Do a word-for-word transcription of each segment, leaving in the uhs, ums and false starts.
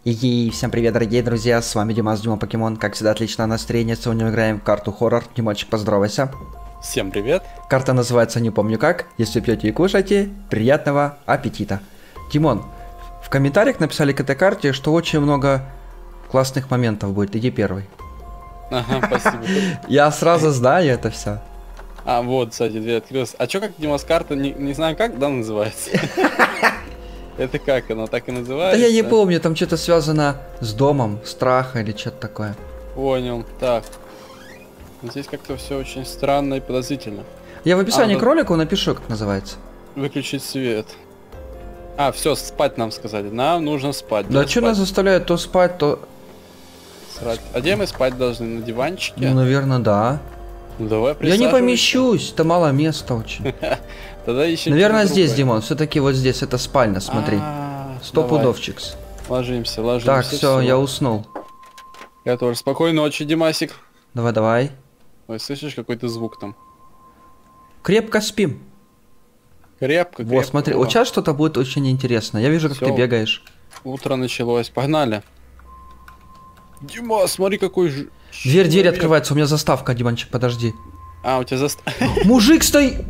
И всем привет, дорогие друзья, с вами Димас, Дима Покемон. Как всегда, отличное настроение, сегодня мы играем в карту хоррор. Димочек, поздоровайся. Всем привет. Карта называется не помню как. Если пьете и кушаете, приятного аппетита. Димон, в комментариях написали к этой карте, что очень много классных моментов будет. Иди первый. Ага, спасибо. Я сразу знаю это все. А, вот, кстати, дверь открылась. А чё, как Димас карта, не, не знаю как, да, называется? Это как оно, так и называется? Да я не помню, там что-то связано с домом, страха или что-то такое. Понял, так. Здесь как-то все очень странно и подозрительно. Я в описании а, к ролику напишу, как называется. Выключить свет. А, все, спать нам сказали. Нам нужно спать. Да что нас заставляют то спать, то... Срать. А где мы спать должны? На диванчике? Ну, наверное, да. Ну, давай Я не помещусь, это мало места очень. Тогда еще. Наверное, здесь, Димон, все-таки вот здесь, это спальня, смотри. Сто пудовчикс. Ложимся, ложимся. Так, все, я уснул. Я тоже. Спокойной ночи, Димасик. Давай, давай. Ой, слышишь какой-то звук там? Крепко спим. Крепко, крепко. Вот, смотри, вот сейчас что-то будет очень интересно. Я вижу, как Всё. ты бегаешь. Утро началось, погнали. Дима, смотри, какой же... Дверь, дверь открывается, у меня заставка, Диманчик, подожди. А, у тебя заставка. Мужик стоит!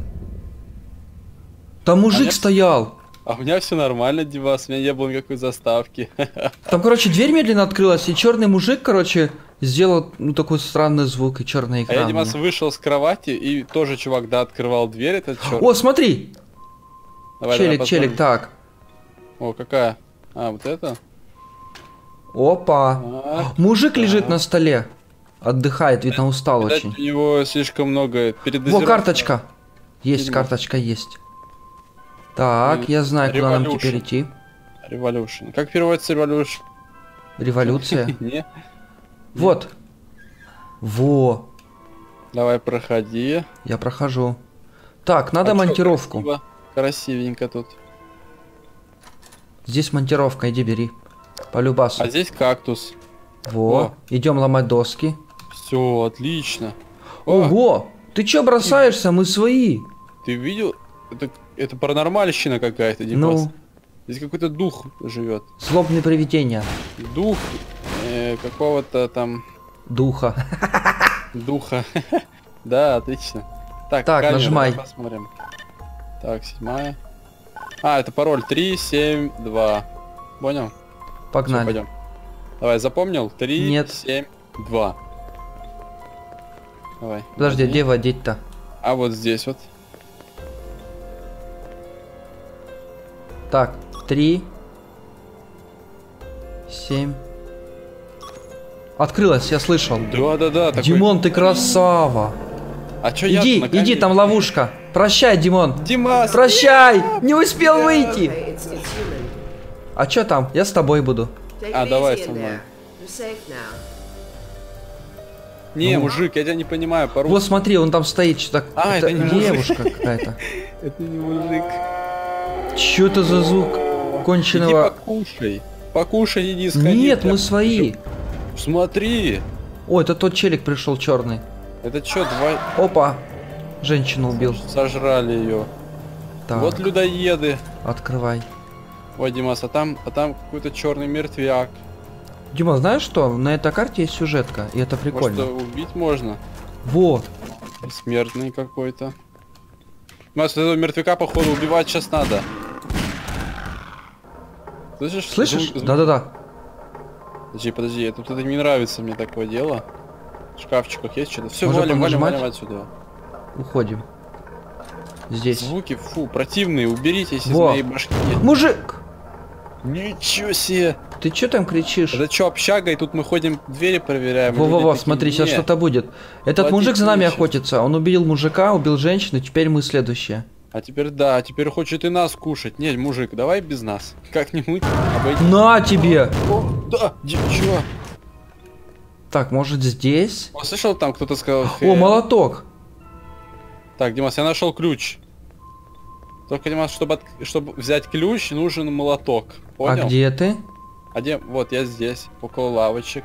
Там мужик А меня... стоял. А у меня все нормально, Димас, у меня не было никакой заставки. Там, короче, дверь медленно открылась, и черный мужик, короче, сделал ну, такой странный звук, и черный экран. А я, Димас, вышел с кровати, и тоже чувак, да, открывал дверь, этот черный. О, смотри! Давай, челик, давай, челик, так. О, какая? А, вот это? Опа. Так, Мужик так. лежит на столе. Отдыхает, видно, устал Видать, очень. у него слишком много передозировки. Во, карточка. Есть, Видимо. карточка есть. Так, я знаю, куда нам теперь идти. Revolution. Как переводится Revolution? Революция. Не. Вот. Во. Давай, проходи. Я прохожу. Так, надо А чё, монтировку. красиво? Красивенько тут. Здесь монтировка, иди бери. Полюбасу. А здесь кактус. Во. О. Идем ломать доски. Все, отлично. О, Ого! Ты чё бросаешься? Мы свои. ты видел? Это, это паранормальщина какая-то, Димас. Ну, Здесь какой-то дух живет. злобные привидения. Дух э, какого-то там Духа. духа. Да, отлично. Так, Так, камеру, нажимай. давай посмотрим. Так, седьмая. А, это пароль три семь два. Понял? Погнали. Всё, пойдем. Давай, запомнил? три Нет. семь два. Давай. Подожди, вводи. где водить-то? А вот здесь вот. Так, три. Семь. Открылась, я слышал. Да-да-да. такой- Димон, ты красава. А чё я Иди, на иди, камере? там ловушка. Прощай, Димон. Димас! Прощай! Не успел выйти. А чё там? Я с тобой буду. А, давай со мной. Не, Ну. мужик, я тебя не понимаю, по-русски. Вот смотри, он там стоит, что-то. А, это не мужик. девушка какая-то. Это не мужик. Чё это за звук Иди конченого? покушай. Покушай, иди, сходи. Нет, я мы свои. покушаю. Смотри. О, это тот челик пришел черный. Это чё, два... Опа. Женщину убил. Сожрали ее. Так, Вот людоеды. открывай. Ой, Димас, а там, а там какой-то черный мертвяк. Дима, знаешь что? На этой карте есть сюжетка, и это Может, прикольно. его убить можно? Вот. Бессмертный какой-то. Димас, этого мертвяка, походу, убивать сейчас надо. Слышишь? Слышишь? Звук- звук- Да-да-да. Подожди, подожди, это тут это не нравится мне такое дело. В шкафчиках есть что-то. Все, Может, валим, валим, понажимать? валим отсюда. Уходим. Здесь. Звуки, фу, противные, уберитесь из Во. моей башки. Мужик! Ничего себе! Ты чё там кричишь? Это что, общага, и тут мы ходим, двери проверяем. и Во-во-во, люди такие, смотри, сейчас «Не». что-то будет. Этот Платить мужик за нами нечего. охотится. Он убил мужика, убил женщину, теперь мы следующие. А теперь да, а теперь хочет и нас кушать. Нет, мужик, давай без нас. Как-нибудь обойди. На тебе! О, да, ди- чё? Так, может здесь? О, слышал, там кто-то сказал... О, «Хэ». молоток! Так, Димас, я нашел ключ. Только, Димас, чтобы, от- чтобы взять ключ, нужен молоток. Понял? А где ты? А где? Вот, я здесь, около лавочек.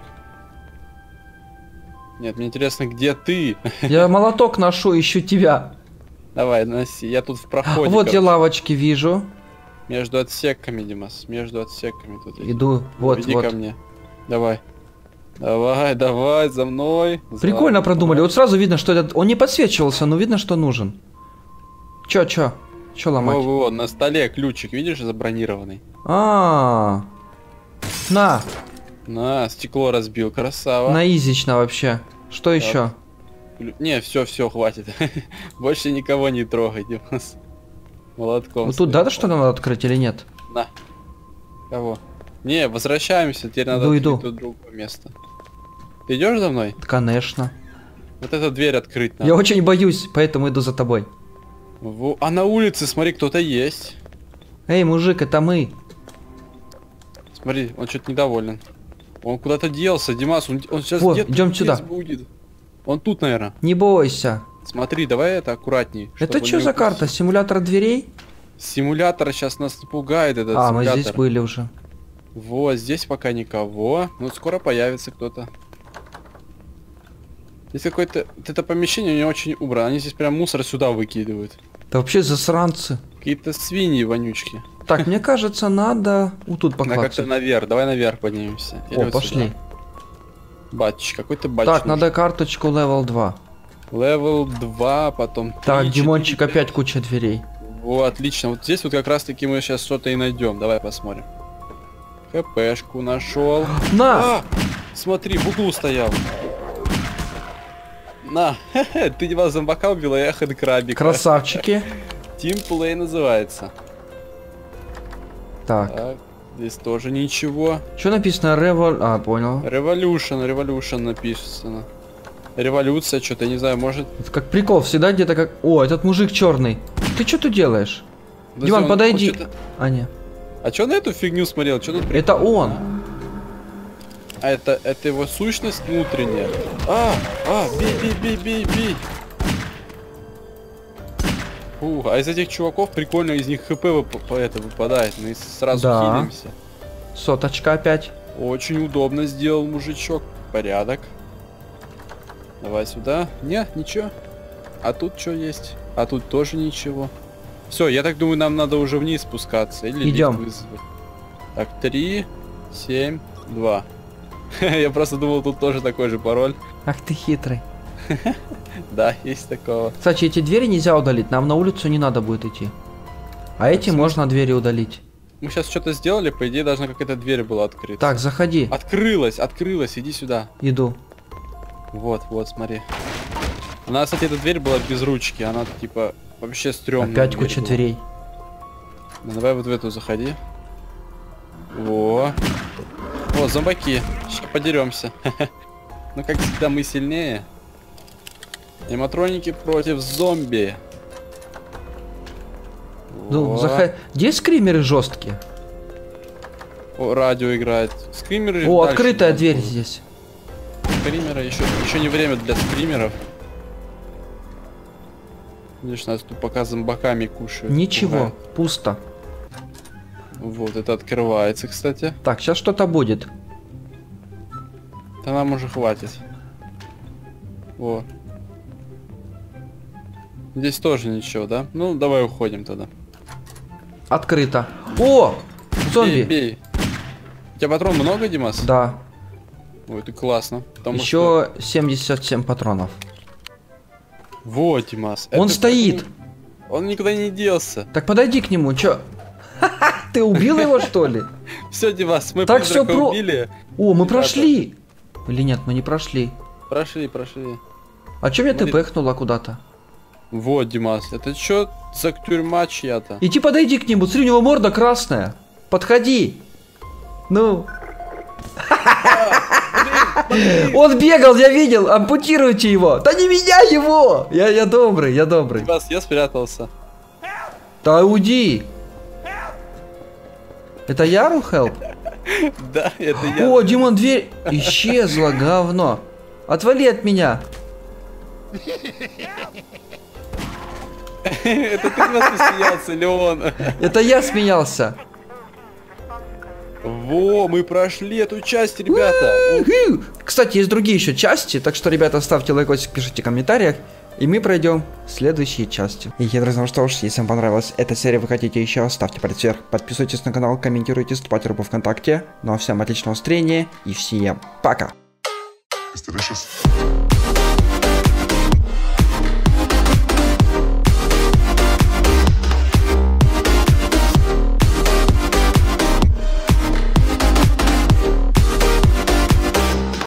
Нет, мне интересно, где ты? Я молоток ношу, ищу тебя. Давай, носи, я тут в проходе. Вот я короче. лавочки вижу. Между отсеками, Димас, между отсеками тут. есть. Иду, вот, Иди вот. ко мне. Давай. Давай, давай, за мной. Прикольно за продумали. мной. Вот сразу видно, что этот... Он не подсвечивался, но видно, что нужен. Чё, чё? Чё ломать? Во-во-во, на столе ключик, видишь, забронированный. А, на, На, стекло разбил, красава. на изично вообще. Что еще? Клю- Не, все, все, хватит. Больше никого не трогай, Димас. Молотком. Вот тут своим. надо что-то надо открыть или нет? На. Кого? Не, возвращаемся, теперь надо Иду, открыть иду. тут другое место. Ты идешь за мной? Конечно. Вот эту дверь открыть надо. Я очень боюсь, поэтому иду за тобой. Во- А на улице, смотри, кто-то есть. Эй, мужик, это мы. Смотри, он что-то недоволен. Он куда-то делся, Димас, он, он сейчас Вот, где-то идем здесь сюда. будет. Он тут, наверное. Не бойся. Смотри, давай это аккуратней. Это чтобы что не за упустить. карта? Симулятор дверей? Симулятор сейчас нас напугает, этот А, мы симулятор. здесь были уже. Вот, здесь пока никого. Но скоро появится кто-то. Здесь какое-то... Вот это помещение не очень убрано. Они здесь прям мусор сюда выкидывают. Это вообще засранцы. Какие-то свиньи вонючки. Так, мне кажется, надо... Вот тут На как-то поклацать. наверх. Давай наверх поднимемся. Или О, вот пошли. сюда. Батч, какой-то батч. Так, надо карточку левел два. Левел два, потом три, Так, Димончик, четыре, опять пять. куча дверей. Во, отлично. Вот здесь вот как раз таки мы сейчас что-то и найдем. Давай посмотрим. ХПшку нашел. На! А! Смотри, в углу стоял. На, ты два зомбака убила, я хэдкрабик. Красавчики. Тимплей называется. Так, Так, здесь тоже ничего. что написано? Револ... А, понял. Revolution, Revolution написано. Революция, что-то, не знаю, может... Это как прикол, всегда где-то как... О, этот мужик черный. Ты что тут делаешь? Подожди, Диман, он подойди. хочет- А, не. А чё на эту фигню смотрел? Чё тут... при- Это он. А это, это его сущность внутренняя. А, а, бей, бей, бей, бей, бей. Фу, а из этих чуваков прикольно, из них хп вып- по- это выпадает. Мы сразу Да. хилимся. Соточка опять. Очень удобно сделал мужичок. Порядок. Давай сюда. Не, ничего. А тут что есть? А тут тоже ничего. Все, я так думаю, нам надо уже вниз спускаться. Или лифт Идем. вызвать. Так, три, семь, два. Я просто думал, тут тоже такой же пароль. Ах ты хитрый. Да, есть такого. Кстати, эти двери нельзя удалить, нам на улицу не надо будет идти. А эти смысле? можно двери удалить. Мы сейчас что-то сделали, по идее должна какая-то дверь была открыта. Так, заходи. Открылась, открылась, иди сюда. Иду. Вот, вот, смотри. У нас, кстати, эта дверь была без ручки, она типа вообще стрёмная. Опять дверь куча была. дверей. Ну, давай вот в эту заходи. Во. О, зомбаки. Сейчас подеремся. Ну, как всегда, мы сильнее. Аниматроники против зомби. Ну, Во. заход... Где скримеры жесткие? О, радио играет. Скримеры. О, дальше открытая будут. дверь здесь. Скримера еще, еще не время для скримеров. Видишь, нас тут пока зомбаками кушают. Ничего, пугают. пусто. Вот, это открывается, кстати. Так, сейчас что-то будет. Да нам уже хватит. О. Здесь тоже ничего, да? Ну, давай уходим тогда. Открыто. О! Зомби! Бей, бей. У тебя патрон много, Димас? Да. Ой, это классно. Потому что... Еще семьдесят семь патронов. Вот, Димас. Он это- стоит. Он никуда не делся. Так подойди к нему, чё? Ты убил его, что ли? Все, Димас, мы Так всё призрака про- убили. О, мы Ребята. прошли. Или нет, мы не прошли. Прошли, прошли. А чё меня ты Смотри. пэхнула куда-то? Вот, Димас, это что за тюрьма чья-то? Иди подойди к нему, смотри, у него морда красная. Подходи. Ну. Он бегал, я видел, ампутируйте его. Да не меня его. Я, я добрый, я добрый. Димас, я спрятался. Да уйди. Это Яру хелп? Да, это я. О, Димон, дверь исчезла, говно. Отвали от меня. Это ты нас посмеялся, или он? Это я смеялся. Во, мы прошли эту часть, ребята. Кстати, есть другие еще части, так что, ребята, ставьте лайкосик, пишите в комментариях, и мы пройдем следующие части. И, друзья, ну что ж, если вам понравилась эта серия, вы хотите еще, ставьте палец вверх, подписывайтесь на канал, комментируйте, вступайте в группу ВКонтакте. Ну а всем отличного настроения и всем пока! It's delicious.